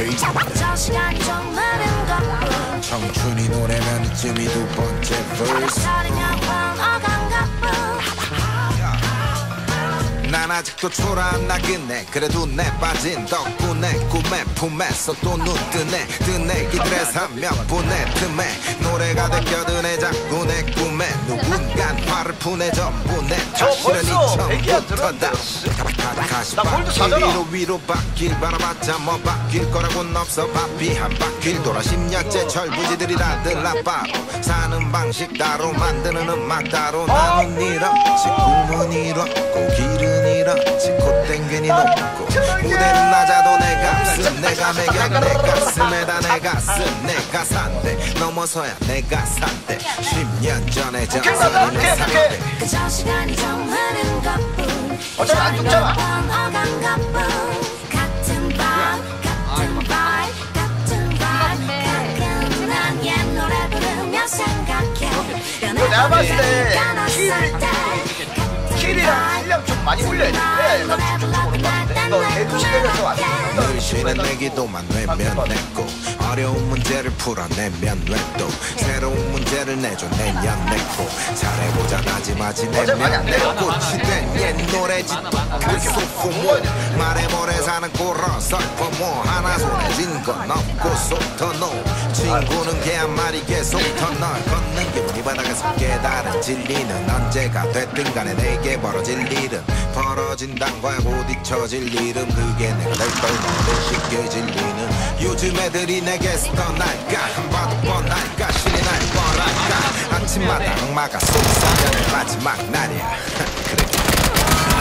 저 시간이 좀 많은 것뿐 청춘이 노래면 이쯤이 두 번째 verse 난 아직도 초라한 나그네 그래도 내 빠진 덕분에 꿈에 품에서 또 눈 뜨네 뜨네 이들의 3명분의 틈에 노래가 느껴드네 자꾸 내 꿈에 누군간 화를 푸네 전부 내 탓이라니 처음부터다 다시 바뀔 위로 바뀔 바라봤자 뭐 바뀔 거라고는 없어 바삐 한 바퀴를 돌아 10년째 철부지들이 다들 나빠로 사는 방식 따로 만드는 음악 따로 나는 이렇지 꿈은 이렇고 길은 이렇지 콧땡근이 높고 무대는 낮아도 내 가슴 내가 매겨 내 가슴에다 내 가슴 내가 산대 넘어서야 내가 산대 10년 전에 저선이는 산대 그저 시간이 좀 흐른 것뿐 어차피 안 죽잖아. 어간 것뿐 같은 밤 같은 vibe 같은 vibe 가끔 난 옛 노래 부르며 생각해 내가 봤을 때 킬이랑 실력 좀 많이 올려야 돼. 그래야 약간 쭉쭉 오는 것 같은데. 너 대도 실력에서 왔어. 늘 쉬는 내기도만 내면 냈고 어려운 문제를 풀어내면 뇌도 새로운 문제를 내줘 내년 내고 잘해보자 다짐하지 내면 내 꽃이 된 옛 노래지 그 소포모 말해 모래 사는 꼬러 설포모 하나 손에 쥔 건 없고 속터노 친구는 개 한 마리 계속 터널 걷는 기분이 바닥에서 깨달은 진리는 언제가 됐든 간에 내게 벌어질 일은 벌어진단 거야 곧 잊혀질 일은 그게 내가 될 뻔하는 쉽게 질리는 요즘 애들이 내게서 떠날까 한 봐도 뻔할까 신이 날 뻔할까 아침마다 악마가 속삭여내 마지막 날이야 그래